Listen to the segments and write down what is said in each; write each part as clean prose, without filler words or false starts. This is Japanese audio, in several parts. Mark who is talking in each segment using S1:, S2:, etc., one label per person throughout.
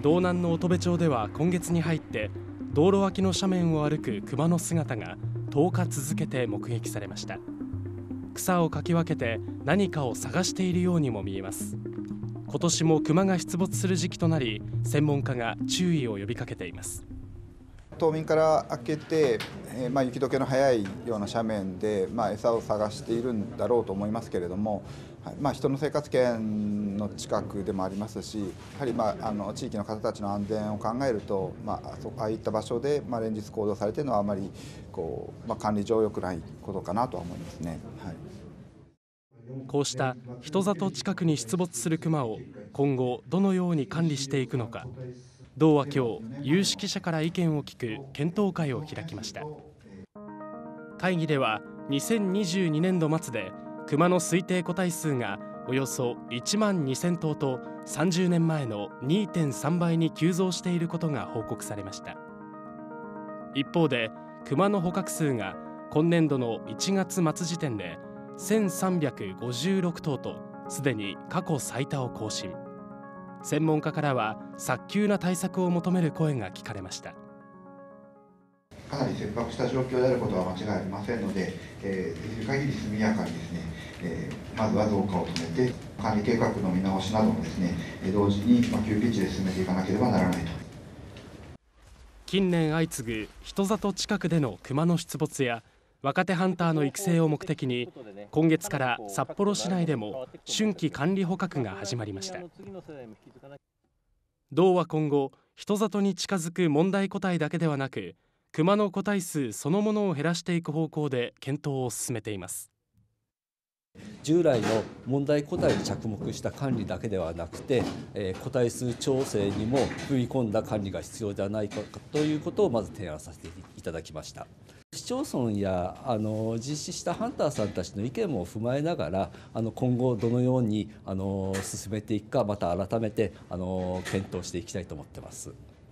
S1: 道南の乙部町では今月に入って道路脇の斜面を歩くクマの姿が10日続けて目撃されました。草をかき分けて何かを探しているようにも見えます。今年もクマが出没する時期となり、専門家が注意を呼びかけています。
S2: 冬眠から明けて、雪解けの早いような斜面で、餌を探しているんだろうと思いますけれども、人の生活圏の近くでもありますし、やはり地域の方たちの安全を考えると、ああいった場所で連日行動されているのはあまり管理上良くないことかなとは思いますね。
S1: こうした人里近くに出没するクマを今後どのように管理していくのか、道は今日有識者から意見を聞く検討会を開きました。会議では2022年度末でクマの推定個体数がおよそ1万2000頭と30年前の 2.3 倍に急増していることが報告されました。一方でクマの捕獲数が今年度の1月末時点で1356頭とすでに過去最多を更新。専門家からは早急な対策を求める声が聞かれました。
S3: かなり切迫した状況であることは間違いありませんので、できる限り速やかにですね、まずは増加を止めて、管理計画の見直しなどもですね、同時に急ピッチで進めていかなければならないと。
S1: 近年相次ぐ人里近くでのクマの出没や若手ハンターの育成を目的に、今月から札幌市内でも春季管理捕獲が始まりました。道は今後、人里に近づく問題個体だけではなく、クマの個体数そのものを減らしていく方向で検討を進めています。
S4: 従来の問題個体に着目した管理だけではなくて、個体数調整にも踏み込んだ管理が必要ではないかということをまず提案させていただきました。市町村や実施したハンターさんたちの意見も踏まえながら、今後どのように進めていくか、また改めて検討していきたいと思っています。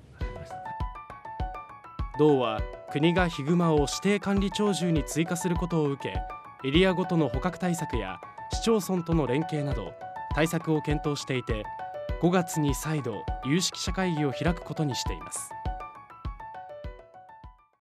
S1: 道は国がヒグマを指定管理鳥獣に追加することを受け、エリアごとの捕獲対策や市町村との連携など対策を検討していて、5月に再度有識者会議を開くことにしています。